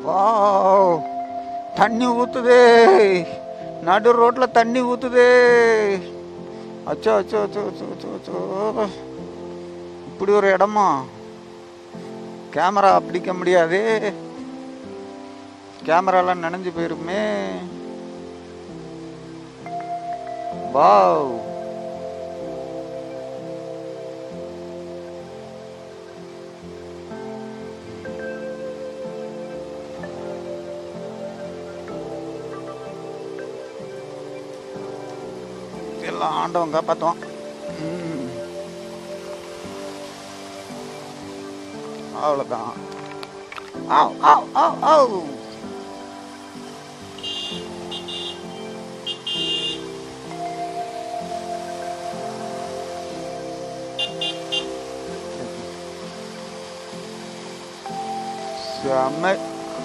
Wow, தண்ணி ஊத்துதே, நடு ரோட்ல தண்ணி ஊத்துதே. அச்சோ அச்சோ அச்சோ அச்சோ அச்சோ அச்சோ, இப்படி ஒரு இடமா? கேமரா பிடிக்க முடியாது, கேமராலாம் நனைஞ்சு போயிருமே. வாவ், எல்லாம் ஆண்டவன் காப்பாற்றுவான். அவ்வளோதான். ஆவ் ஆவ் ஆவ் ஆவ். செம்ம.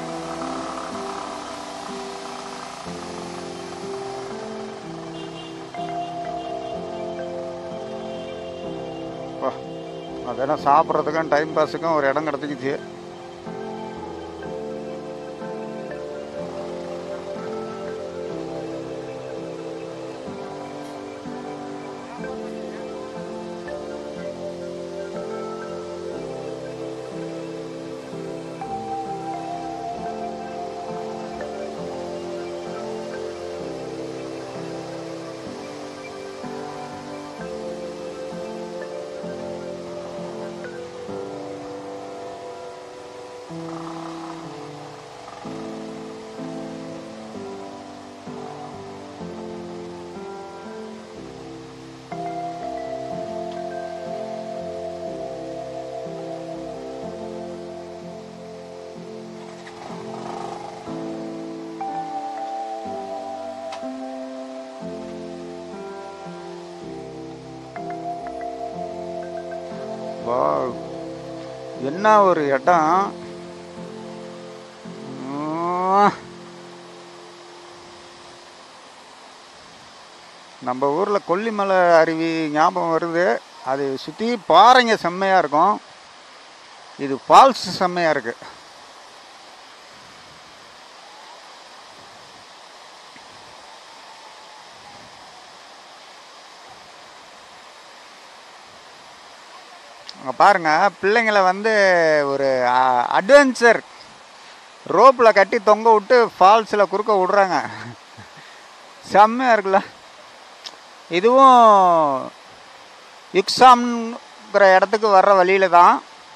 அதெல்லாம் சாப்பிட்றதுக்கும் டைம் பாஸுக்கும் ஒரு இடம் கிடச்சிக்கிச்சு. வாவ், என்ன ஒரு இடம். நம்ம ஊரில் கொல்லிமலை அருவி ஞாபகம் வருது. அது சுற்றி பாறைங்க செம்மையாக இருக்கும். இது ஃபால்ஸ் செம்மையாக இருக்கு. அங்கே பாருங்கள், பிள்ளைங்களை வந்து ஒரு அட்வென்ச்சர் ரோப்பில் கட்டி தொங்க விட்டு ஃபால்ஸில் குறுக்க விட்றாங்க. செம்மையாக இருக்குல்ல. இதுவும் யுக்ஸாம்ங்கிற இடத்துக்கு வர்ற வழியில் தான்.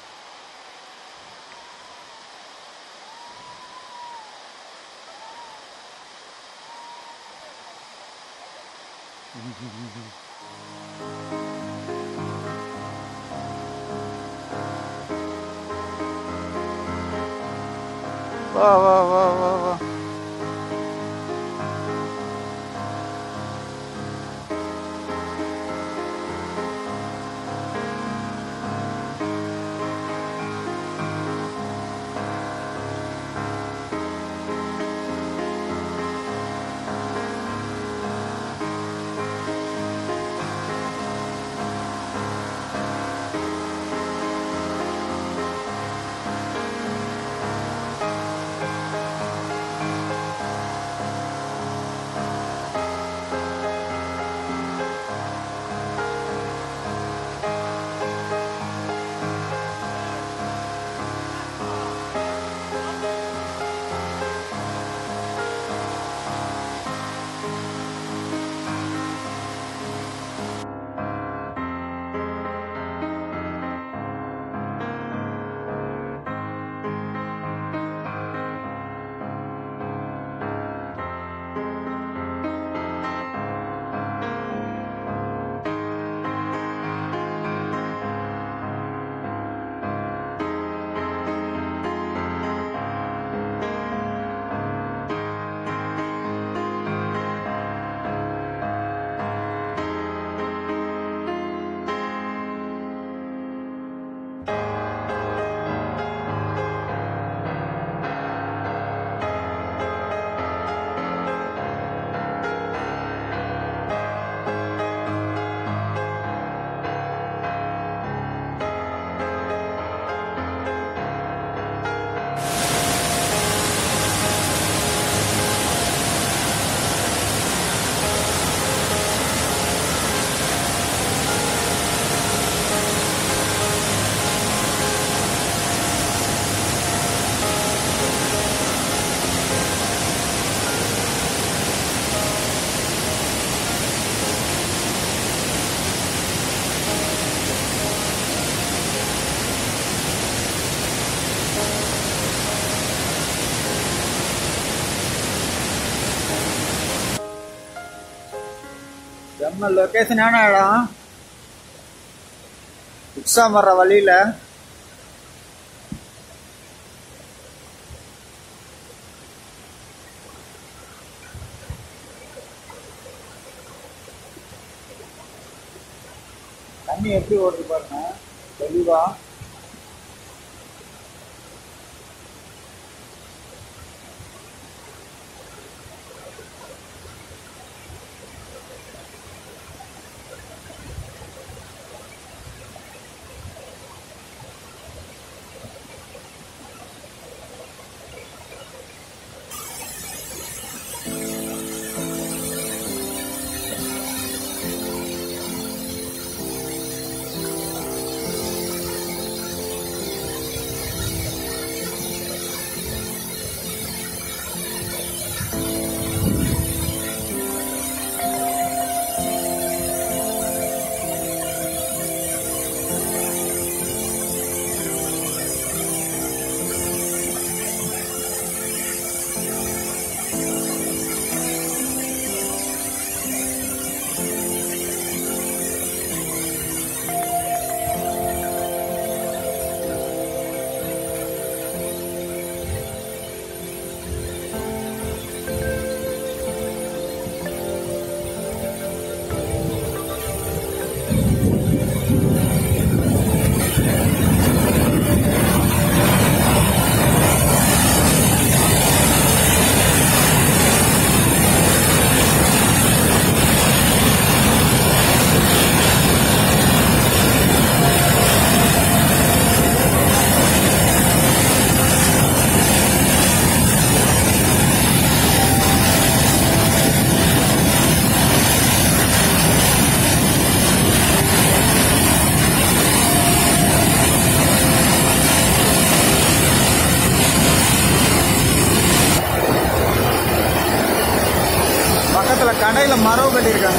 வா வா வா வா வா. செம்ம லொக்கேஷனான இடம். உற்சாகம் வர்ற வழியில தண்ணி எப்படி ஓடுது பாருங்க தெளிவா. பக்கத்துல கடையில மரம் கட்டியிருக்காங்க.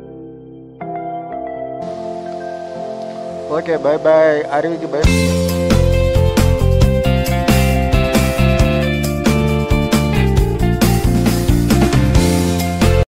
Okay, bye bye. அருவிக்கு பை.